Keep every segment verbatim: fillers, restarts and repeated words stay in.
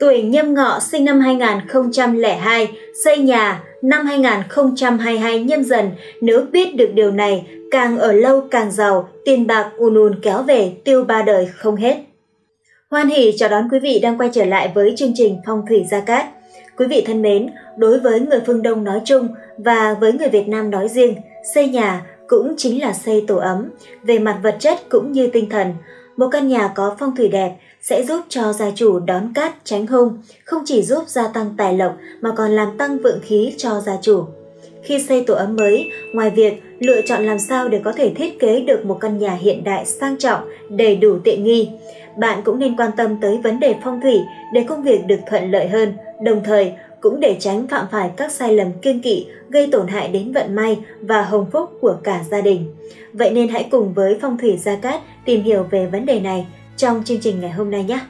Tuổi Nhâm Ngọ sinh năm hai nghìn không trăm lẻ hai, xây nhà năm hai nghìn không trăm hai mươi hai Nhâm Dần. Nếu biết được điều này, càng ở lâu càng giàu, tiền bạc ùn ùn kéo về, tiêu ba đời không hết. Hoan hỉ chào đón quý vị đang quay trở lại với chương trình Phong thủy Gia Cát. Quý vị thân mến, đối với người phương Đông nói chung và với người Việt Nam nói riêng, xây nhà cũng chính là xây tổ ấm, về mặt vật chất cũng như tinh thần. Một căn nhà có phong thủy đẹp sẽ giúp cho gia chủ đón cát tránh hung, không chỉ giúp gia tăng tài lộc mà còn làm tăng vượng khí cho gia chủ. Khi xây tổ ấm mới, ngoài việc lựa chọn làm sao để có thể thiết kế được một căn nhà hiện đại sang trọng, đầy đủ tiện nghi, bạn cũng nên quan tâm tới vấn đề phong thủy để công việc được thuận lợi hơn, đồng thời cũng để tránh phạm phải các sai lầm kiêng kỵ gây tổn hại đến vận may và hồng phúc của cả gia đình. Vậy nên hãy cùng với Phong thủy Gia Cát tìm hiểu về vấn đề này trong chương trình ngày hôm nay nhé.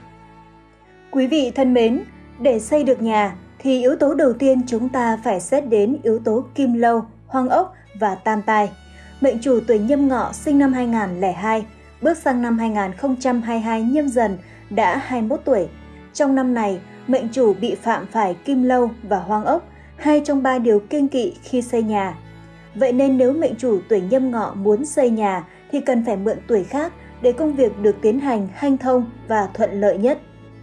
Quý vị thân mến, để xây được nhà thì yếu tố đầu tiên chúng ta phải xét đến yếu tố kim lâu, hoang ốc và tam tai. Mệnh chủ tuổi Nhâm Ngọ sinh năm hai nghìn không trăm lẻ hai, bước sang năm hai nghìn không trăm hai mươi hai Nhâm Dần đã hai mươi mốt tuổi. Trong năm này, mệnh chủ bị phạm phải kim lâu và hoang ốc, hai trong ba điều kiêng kỵ khi xây nhà. Vậy nên nếu mệnh chủ tuổi Nhâm Ngọ muốn xây nhà thì cần phải mượn tuổi khác để công việc được tiến hành hanh thông và thuận lợi nhất.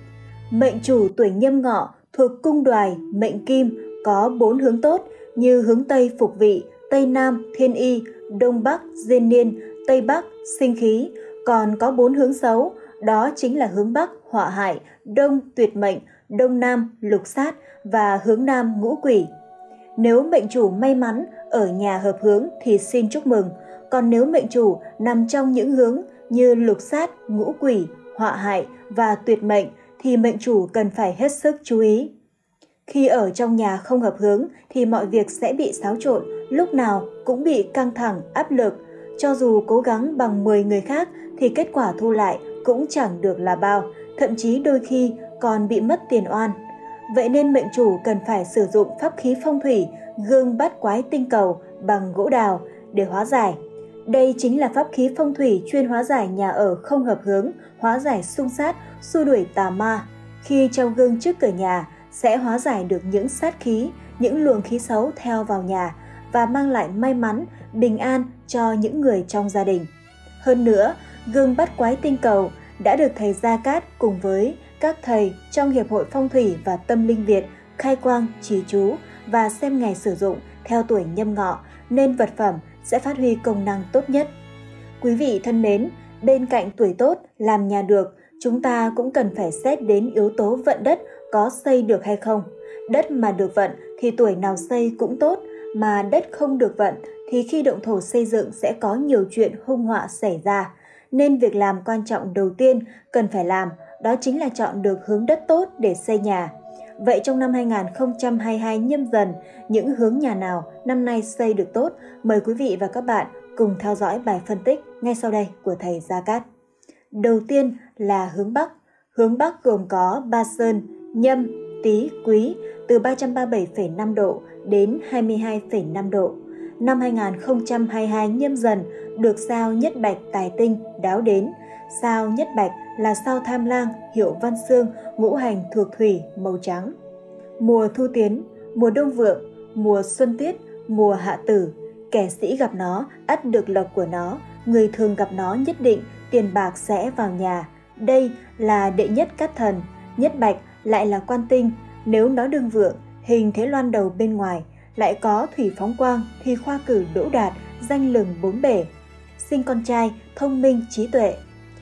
Mệnh chủ tuổi Nhâm Ngọ thuộc cung Đoài, mệnh Kim, có bốn hướng tốt như hướng Tây phục vị, Tây Nam thiên y, Đông Bắc diên niên, Tây Bắc sinh khí. Còn có bốn hướng xấu, đó chính là hướng Bắc họa hại, Đông tuyệt mệnh, Đông Nam lục sát và hướng Nam ngũ quỷ. Nếu mệnh chủ may mắn ở nhà hợp hướng thì xin chúc mừng. Còn nếu mệnh chủ nằm trong những hướng như lục sát, ngũ quỷ, họa hại và tuyệt mệnh thì mệnh chủ cần phải hết sức chú ý. Khi ở trong nhà không hợp hướng thì mọi việc sẽ bị xáo trộn, lúc nào cũng bị căng thẳng, áp lực. Cho dù cố gắng bằng mười người khác thì kết quả thu lại cũng chẳng được là bao, thậm chí đôi khi còn bị mất tiền oan. Vậy nên mệnh chủ cần phải sử dụng pháp khí phong thủy, gương bát quái tinh cầu bằng gỗ đào để hóa giải. Đây chính là pháp khí phong thủy chuyên hóa giải nhà ở không hợp hướng, hóa giải xung sát, xua đuổi tà ma. Khi treo gương trước cửa nhà sẽ hóa giải được những sát khí, những luồng khí xấu theo vào nhà và mang lại may mắn, bình an cho những người trong gia đình. Hơn nữa, gương bát quái tinh cầu đã được thầy Gia Cát cùng với các thầy trong Hiệp hội Phong thủy và Tâm linh Việt khai quang, trì chú và xem ngày sử dụng theo tuổi Nhâm Ngọ nên vật phẩm sẽ phát huy công năng tốt nhất. Quý vị thân mến, bên cạnh tuổi tốt làm nhà được, chúng ta cũng cần phải xét đến yếu tố vận đất có xây được hay không. Đất mà được vận thì tuổi nào xây cũng tốt, mà đất không được vận thì khi động thổ xây dựng sẽ có nhiều chuyện hung họa xảy ra. Nên việc làm quan trọng đầu tiên cần phải làm đó chính là chọn được hướng đất tốt để xây nhà. Vậy trong năm hai nghìn không trăm hai mươi hai Nhâm Dần, những hướng nhà nào năm nay xây được tốt? Mời quý vị và các bạn cùng theo dõi bài phân tích ngay sau đây của thầy Gia Cát. Đầu tiên là hướng Bắc. Hướng Bắc gồm có Ba Sơn, Nhâm, Tý, Quý từ ba trăm ba mươi bảy phẩy năm độ đến hai mươi hai phẩy năm độ. Năm hai nghìn không trăm hai mươi hai Nhâm Dần được sao Nhất Bạch tài tinh đáo đến. Sao Nhất Bạch là sao tham lang, hiệu Văn Xương, ngũ hành thuộc thủy, màu trắng. Mùa thu tiến, mùa đông vượng, mùa xuân tiết, mùa hạ tử. Kẻ sĩ gặp nó ắt được lộc của nó, người thường gặp nó nhất định tiền bạc sẽ vào nhà. Đây là đệ nhất cát thần. Nhất Bạch lại là quan tinh, nếu nó đương vượng, hình thế loan đầu bên ngoài, lại có thủy phóng quang thì khoa cử đỗ đạt, danh lừng bốn bể. Sinh con trai, thông minh, trí tuệ.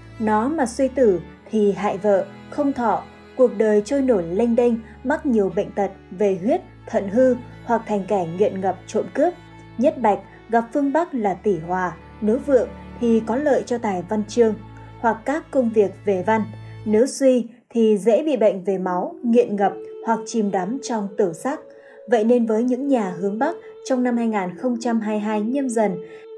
Nó mà suy tử thì hại vợ, không thọ, cuộc đời trôi nổi lênh đênh, mắc nhiều bệnh tật về huyết, thận hư hoặc thành kẻ nghiện ngập trộm cướp. Nhất Bạch gặp phương Bắc là tỷ hòa, nếu vượng thì có lợi cho tài văn chương hoặc các công việc về văn. Nếu suy thì dễ bị bệnh về máu, nghiện ngập hoặc chìm đắm trong tử sắc. Vậy nên với những nhà hướng Bắc trong năm hai nghìn không trăm hai mươi hai Nhâm Dần,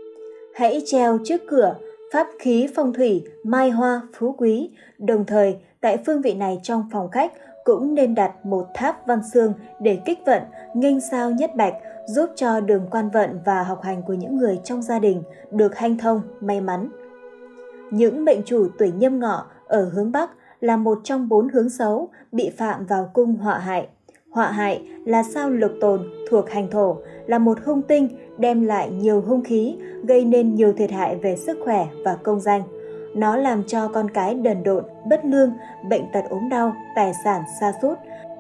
hãy treo trước cửa pháp khí phong thủy mai hoa phú quý. Đồng thời tại phương vị này trong phòng khách cũng nên đặt một tháp văn xương để kích vận, nghênh sao Nhất Bạch, giúp cho đường quan vận và học hành của những người trong gia đình được hanh thông, may mắn. Những mệnh chủ tuổi Nhâm Ngọ ở hướng Bắc là một trong bốn hướng xấu bị phạm vào cung họa hại. Họa hại là sao lục tồn thuộc hành thổ, là một hung tinh đem lại nhiều hung khí, gây nên nhiều thiệt hại về sức khỏe và công danh. Nó làm cho con cái đần độn, bất lương, bệnh tật ốm đau, tài sản sa sút.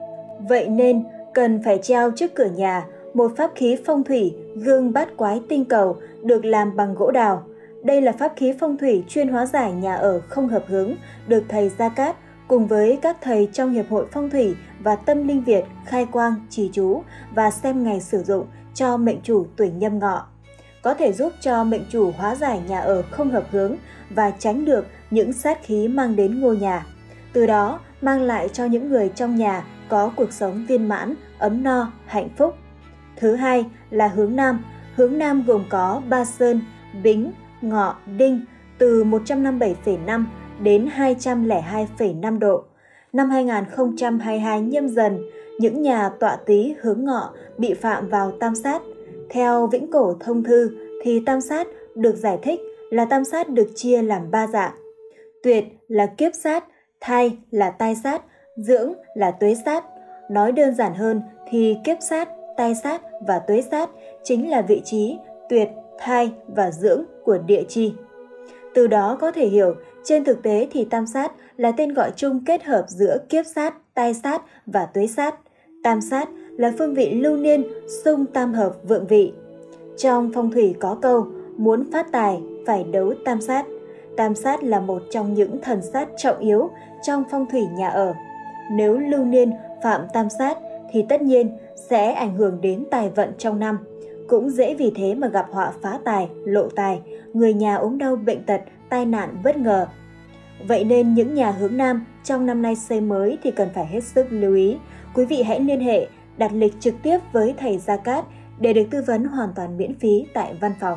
Vậy nên cần phải treo trước cửa nhà một pháp khí phong thủy gương bát quái tinh cầu được làm bằng gỗ đào. Đây là pháp khí phong thủy chuyên hóa giải nhà ở không hợp hướng, được thầy Gia Cát cùng với các thầy trong Hiệp hội Phong thủy và Tâm linh Việt khai quang, trì chú và xem ngày sử dụng cho mệnh chủ tuổi Nhâm Ngọ. Có thể giúp cho mệnh chủ hóa giải nhà ở không hợp hướng và tránh được những sát khí mang đến ngôi nhà. Từ đó mang lại cho những người trong nhà có cuộc sống viên mãn, ấm no, hạnh phúc. Thứ hai là hướng Nam. Hướng Nam gồm có Ba Sơn, Bính, Ngọ, Đinh từ một trăm năm mươi bảy phẩy năm đến hai trăm lẻ hai phẩy năm độ. Năm hai nghìn không trăm hai mươi hai Nhâm Dần, những nhà tọa tý hướng Ngọ bị phạm vào tam sát. Theo Vĩnh Cổ Thông Thư thì tam sát được giải thích là tam sát được chia làm ba dạng. Tuyệt là kiếp sát, thai là tai sát, dưỡng là tuế sát. Nói đơn giản hơn thì kiếp sát, tai sát và tuế sát chính là vị trí tuyệt, thai và dưỡng của địa chi. Từ đó có thể hiểu, trên thực tế thì tam sát là tên gọi chung kết hợp giữa kiếp sát, tai sát và tuế sát. Tam sát là phương vị lưu niên, xung tam hợp vượng vị. Trong phong thủy có câu, muốn phát tài phải đấu tam sát. Tam sát là một trong những thần sát trọng yếu trong phong thủy nhà ở. Nếu lưu niên phạm tam sát thì tất nhiên sẽ ảnh hưởng đến tài vận trong năm. Cũng dễ vì thế mà gặp họa phá tài, lộ tài, người nhà ốm đau bệnh tật, tai nạn bất ngờ. Vậy nên những nhà hướng Nam trong năm nay xây mới thì cần phải hết sức lưu ý. Quý vị hãy liên hệ, đặt lịch trực tiếp với thầy Gia Cát để được tư vấn hoàn toàn miễn phí tại văn phòng.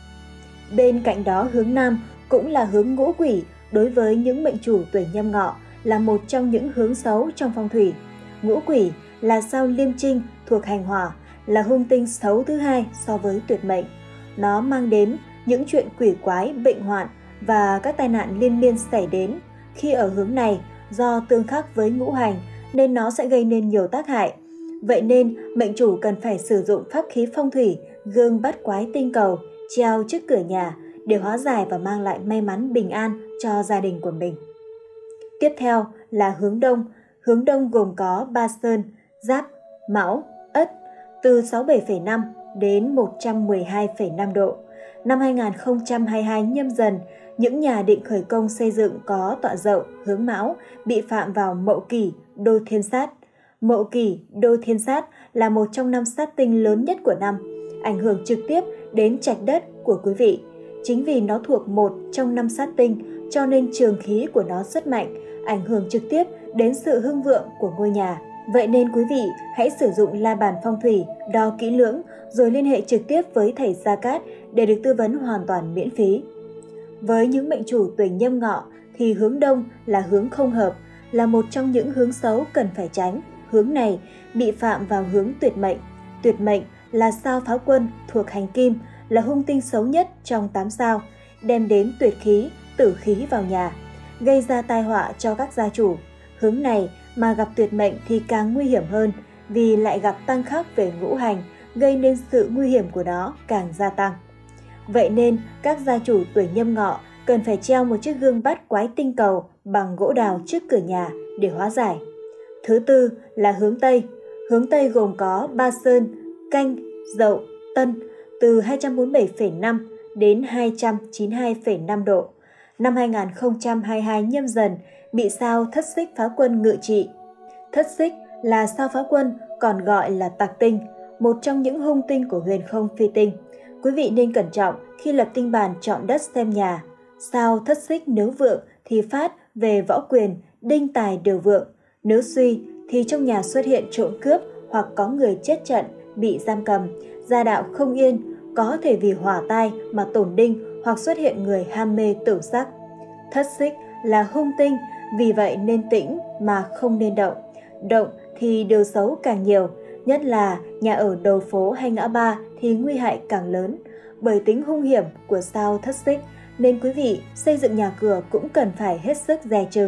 Bên cạnh đó, hướng Nam cũng là hướng ngũ quỷ đối với những mệnh chủ tuổi Nhâm Ngọ, là một trong những hướng xấu trong phong thủy. Ngũ quỷ là sao Liêm Trinh thuộc hành hỏa, là hung tinh xấu thứ hai so với tuyệt mệnh. Nó mang đến những chuyện quỷ quái, bệnh hoạn và các tai nạn liên miên xảy đến. Khi ở hướng này, do tương khắc với ngũ hành nên nó sẽ gây nên nhiều tác hại. Vậy nên mệnh chủ cần phải sử dụng pháp khí phong thủy gương bát quái tinh cầu treo trước cửa nhà để hóa giải và mang lại may mắn bình an cho gia đình của mình. Tiếp theo là hướng Đông. Hướng Đông gồm có Ba Sơn, Giáp, Mão, Ất từ sáu mươi bảy phẩy năm đến một trăm mười hai phẩy năm độ. Năm hai nghìn không trăm hai mươi hai Nhâm Dần, những nhà định khởi công xây dựng có tọa Dậu hướng Mão bị phạm vào Mậu Kỷ, đô thiên sát. Mậu Kỷ, đô thiên sát là một trong năm sát tinh lớn nhất của năm, ảnh hưởng trực tiếp đến trạch đất của quý vị. Chính vì nó thuộc một trong năm sát tinh cho nên trường khí của nó rất mạnh, ảnh hưởng trực tiếp đến sự hưng vượng của ngôi nhà. Vậy nên quý vị hãy sử dụng la bàn phong thủy, đo kỹ lưỡng rồi liên hệ trực tiếp với thầy Gia Cát để được tư vấn hoàn toàn miễn phí. Với những mệnh chủ tuổi Nhâm Ngọ thì hướng Đông là hướng không hợp, là một trong những hướng xấu cần phải tránh. Hướng này bị phạm vào hướng tuyệt mệnh. Tuyệt mệnh là sao Phá Quân thuộc hành kim, là hung tinh xấu nhất trong tám sao, đem đến tuyệt khí, tử khí vào nhà, gây ra tai họa cho các gia chủ. Hướng này mà gặp tuyệt mệnh thì càng nguy hiểm hơn, vì lại gặp tăng khắc về ngũ hành, gây nên sự nguy hiểm của nó càng gia tăng. Vậy nên các gia chủ tuổi Nhâm Ngọ cần phải treo một chiếc gương bát quái tinh cầu bằng gỗ đào trước cửa nhà để hóa giải. Thứ tư là hướng Tây. Hướng Tây gồm có Ba Sơn, Canh, Dậu, Tân từ hai trăm bốn mươi bảy phẩy năm đến hai trăm chín mươi hai phẩy năm độ. Năm hai nghìn không trăm hai mươi hai Nhâm Dần bị sao Thất Xích Phá Quân ngự trị. Thất Xích là sao Phá Quân còn gọi là Tạc Tinh, một trong những hung tinh của huyền không phi tinh. Quý vị nên cẩn trọng khi lập tinh bàn chọn đất xem nhà. Sao Thất Xích nếu vượng thì phát về võ quyền, đinh tài đều vượng. Nếu suy thì trong nhà xuất hiện trộm cướp hoặc có người chết trận, bị giam cầm, gia đạo không yên, có thể vì hỏa tai mà tổn đinh hoặc xuất hiện người ham mê tử sắc. Thất Xích là hung tinh, vì vậy nên tĩnh mà không nên động. Động thì điều xấu càng nhiều, nhất là nhà ở đầu phố hay ngã ba thì nguy hại càng lớn. Bởi tính hung hiểm của sao Thất Xích nên quý vị xây dựng nhà cửa cũng cần phải hết sức dè chừng,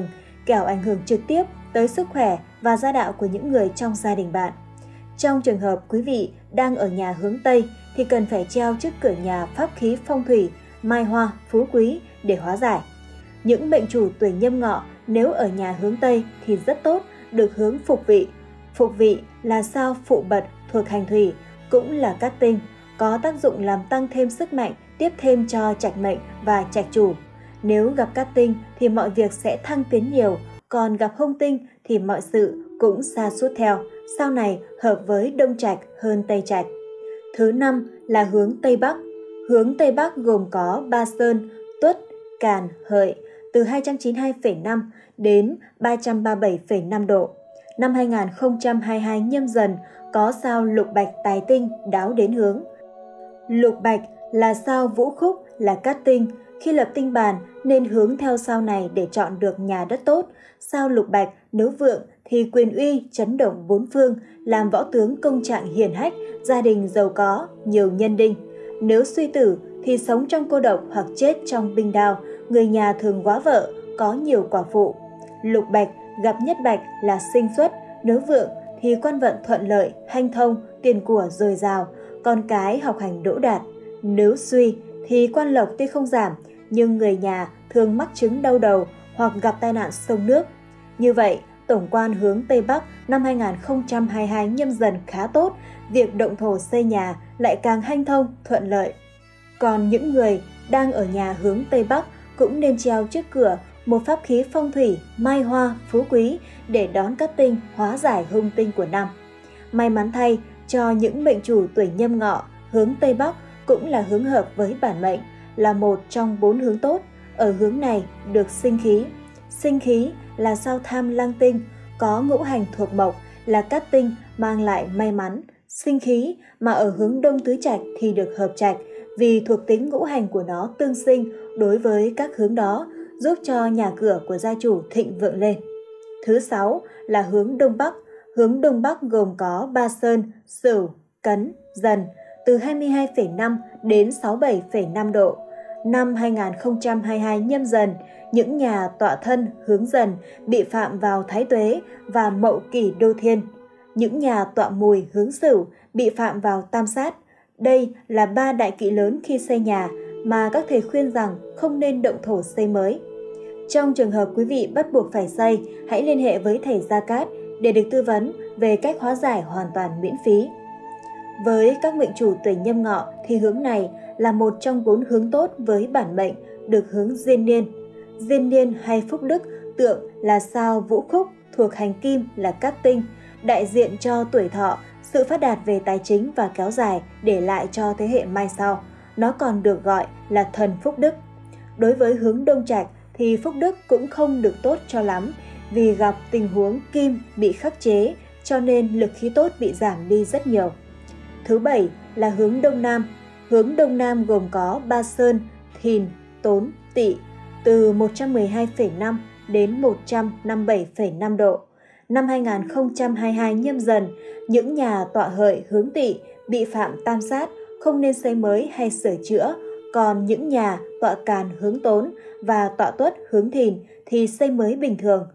kẻo ảnh hưởng trực tiếp tới sức khỏe và gia đạo của những người trong gia đình bạn. Trong trường hợp quý vị đang ở nhà hướng Tây thì cần phải treo trước cửa nhà pháp khí phong thủy, mai hoa, phú quý để hóa giải. Những mệnh chủ tuổi Nhâm Ngọ nếu ở nhà hướng Tây thì rất tốt, được hướng Phục Vị. Phục Vị là sao phụ bật thuộc hành thủy, cũng là cát tinh, có tác dụng làm tăng thêm sức mạnh, tiếp thêm cho trạch mệnh và trạch chủ. Nếu gặp cát tinh thì mọi việc sẽ thăng tiến nhiều, còn gặp hung tinh thì mọi sự cũng sa sút theo, sau này hợp với đông trạch hơn tây trạch. Thứ năm là hướng Tây Bắc. Hướng Tây Bắc gồm có Ba Sơn, Tuất, Càn, Hợi, từ hai trăm chín mươi hai phẩy năm đến ba trăm ba mươi bảy phẩy năm độ. Năm hai nghìn không trăm hai mươi hai Nhâm Dần có sao Lục Bạch tài tinh đáo đến hướng. Lục Bạch là sao Vũ Khúc, là cát tinh. Khi lập tinh bàn nên hướng theo sao này để chọn được nhà đất tốt. Sao Lục Bạch nếu vượng thì quyền uy chấn động bốn phương, làm võ tướng công trạng hiển hách, gia đình giàu có, nhiều nhân đinh. Nếu suy tử thì sống trong cô độc hoặc chết trong binh đao, người nhà thường góa vợ, có nhiều quả phụ. Lục Bạch gặp nhất Bạch là sinh xuất, nếu vượng thì quan vận thuận lợi, hanh thông, tiền của dồi dào, con cái học hành đỗ đạt. Nếu suy thì quan lộc tuy không giảm, nhưng người nhà thường mắc chứng đau đầu hoặc gặp tai nạn sông nước. Như vậy, tổng quan hướng Tây Bắc năm hai nghìn không trăm hai mươi hai Nhâm Dần khá tốt, việc động thổ xây nhà lại càng hanh thông, thuận lợi. Còn những người đang ở nhà hướng Tây Bắc cũng nên treo trước cửa một pháp khí phong thủy, mai hoa, phú quý để đón cát tinh hóa giải hung tinh của năm. May mắn thay cho những mệnh chủ tuổi Nhâm Ngọ, hướng Tây Bắc cũng là hướng hợp với bản mệnh, là một trong bốn hướng tốt. Ở hướng này được sinh khí. Sinh khí là sao Tham Lang tinh, có ngũ hành thuộc mộc, là cát tinh mang lại may mắn. Sinh khí mà ở hướng Đông Tứ Trạch thì được hợp trạch, vì thuộc tính ngũ hành của nó tương sinh đối với các hướng đó, giúp cho nhà cửa của gia chủ thịnh vượng lên. Thứ sáu là hướng Đông Bắc. Hướng Đông Bắc gồm có Ba Sơn, Sửu, Cấn, Dần, từ hai mươi hai phẩy năm đến sáu mươi bảy phẩy năm độ. Năm hai nghìn không trăm hai mươi hai Nhâm Dần, những nhà tọa thân hướng Dần bị phạm vào Thái Tuế và Mậu Kỷ Đô Thiên. Những nhà tọa Mùi hướng Sửu bị phạm vào Tam Sát. Đây là ba đại kỵ lớn khi xây nhà mà các thầy khuyên rằng không nên động thổ xây mới. Trong trường hợp quý vị bắt buộc phải xây, hãy liên hệ với thầy Gia Cát để được tư vấn về cách hóa giải hoàn toàn miễn phí. Với các mệnh chủ tuổi Nhâm Ngọ thì hướng này là một trong bốn hướng tốt với bản mệnh, được hướng Diên Niên. Diên Niên hay Phúc Đức tượng là sao Vũ Khúc, thuộc hành kim, là cát tinh, đại diện cho tuổi thọ, sự phát đạt về tài chính và kéo dài để lại cho thế hệ mai sau. Nó còn được gọi là thần Phúc Đức. Đối với hướng Đông Trạch thì Phúc Đức cũng không được tốt cho lắm, vì gặp tình huống kim bị khắc chế, cho nên lực khí tốt bị giảm đi rất nhiều. Thứ bảy là hướng Đông Nam. Hướng Đông Nam gồm có Ba Sơn, Thìn, Tốn, Tỵ, từ một trăm mười hai phẩy năm đến một trăm năm mươi bảy phẩy năm độ. Năm hai nghìn không trăm hai mươi hai Nhâm Dần, những nhà tọa Hợi hướng Tỵ bị phạm Tam Sát không nên xây mới hay sửa chữa, còn những nhà tọa Càn hướng Tốn và tọa Tuất hướng Thìn thì xây mới bình thường.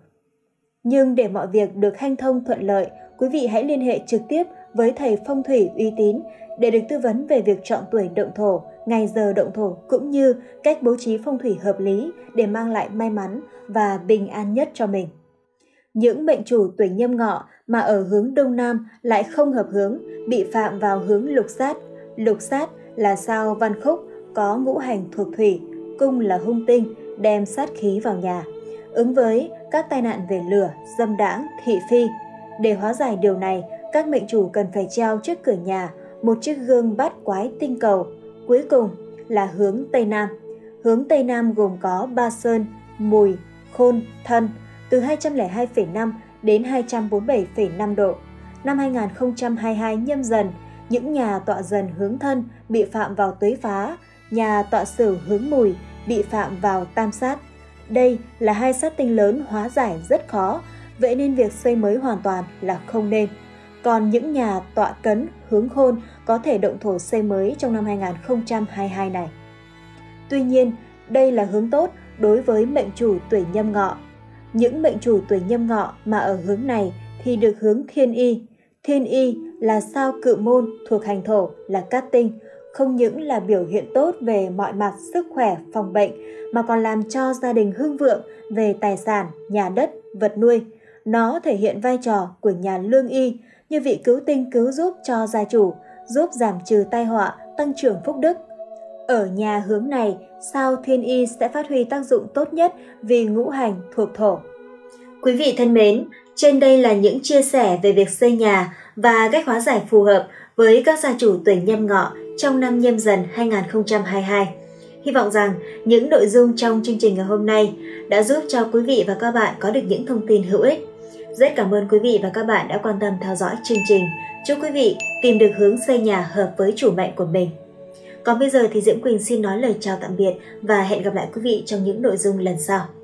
Nhưng để mọi việc được hanh thông thuận lợi, quý vị hãy liên hệ trực tiếp với thầy phong thủy uy tín để được tư vấn về việc chọn tuổi động thổ, ngày giờ động thổ cũng như cách bố trí phong thủy hợp lý để mang lại may mắn và bình an nhất cho mình. Những mệnh chủ tuổi Nhâm Ngọ mà ở hướng Đông Nam lại không hợp hướng, bị phạm vào hướng Lục Sát. Lục Sát là sao Văn Khúc, có ngũ hành thuộc thủy, cung là hung tinh, đem sát khí vào nhà, ứng với các tai nạn về lửa, dâm đãng, thị phi. Để hóa giải điều này, các mệnh chủ cần phải treo trước cửa nhà một chiếc gương bát quái tinh cầu. Cuối cùng là hướng Tây Nam. Hướng Tây Nam gồm có Ba Sơn, Mùi, Khôn, Thân, từ hai trăm lẻ hai phẩy năm đến hai trăm bốn mươi bảy phẩy năm độ. Năm hai nghìn không trăm hai mươi hai Nhâm Dần, những nhà tọa Dần hướng Thân bị phạm vào Tuế Phá, nhà tọa Sửu hướng Mùi bị phạm vào Tam Sát. Đây là hai sát tinh lớn hóa giải rất khó, vậy nên việc xây mới hoàn toàn là không nên. Còn những nhà tọa Cấn hướng Khôn có thể động thổ xây mới trong năm hai nghìn không trăm hai mươi hai này. Tuy nhiên, đây là hướng tốt đối với mệnh chủ tuổi Nhâm Ngọ. Những mệnh chủ tuổi Nhâm Ngọ mà ở hướng này thì được hướng Thiên Y. Thiên Y là sao Cự Môn thuộc hành thổ là Cát Tinh, không những là biểu hiện tốt về mọi mặt sức khỏe, phòng bệnh, mà còn làm cho gia đình hưng vượng về tài sản, nhà đất, vật nuôi. Nó thể hiện vai trò của nhà lương y như vị cứu tinh cứu giúp cho gia chủ, giúp giảm trừ tai họa, tăng trưởng phúc đức. Ở nhà hướng này, sao Thiên Y sẽ phát huy tác dụng tốt nhất vì ngũ hành thuộc thổ. Quý vị thân mến, trên đây là những chia sẻ về việc xây nhà và cách hóa giải phù hợp với các gia chủ tuổi Nhâm Ngọ trong năm Nhâm Dần hai nghìn không trăm hai mươi hai. Hy vọng rằng những nội dung trong chương trình ngày hôm nay đã giúp cho quý vị và các bạn có được những thông tin hữu ích. Rất cảm ơn quý vị và các bạn đã quan tâm theo dõi chương trình. Chúc quý vị tìm được hướng xây nhà hợp với chủ mệnh của mình. Còn bây giờ thì Diễm Quỳnh xin nói lời chào tạm biệt và hẹn gặp lại quý vị trong những nội dung lần sau.